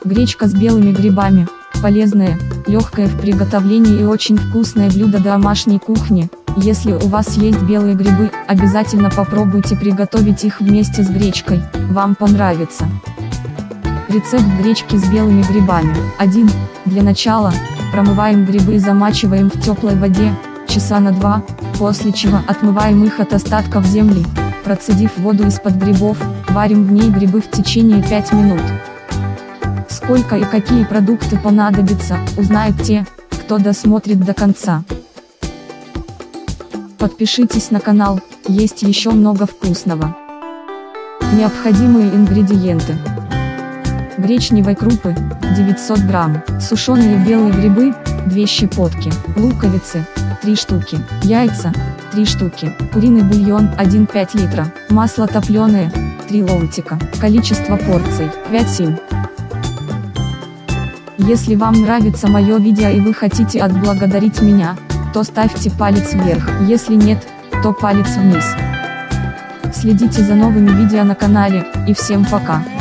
Гречка с белыми грибами – полезное, легкое в приготовлении и очень вкусное блюдо домашней кухни. Если у вас есть белые грибы, обязательно попробуйте приготовить их вместе с гречкой, вам понравится. Рецепт гречки с белыми грибами. 1. Для начала, промываем грибы и замачиваем в теплой воде, часа на 2, после чего отмываем их от остатков земли. Процедив воду из-под грибов, варим в ней грибы в течение 5 минут. Сколько и какие продукты понадобятся, узнают те, кто досмотрит до конца. Подпишитесь на канал, есть еще много вкусного. Необходимые ингредиенты. Гречневой крупы, 900 грамм, сушеные белые грибы, 2 щепотки, луковицы, 3 штуки, яйца, 3 штуки, куриный бульон, 1,5 литра, масло топленое, 3 ломтика, количество порций, 5-7. Если вам нравится мое видео и вы хотите отблагодарить меня, то ставьте палец вверх, если нет, то палец вниз. Следите за новыми видео на канале, и всем пока.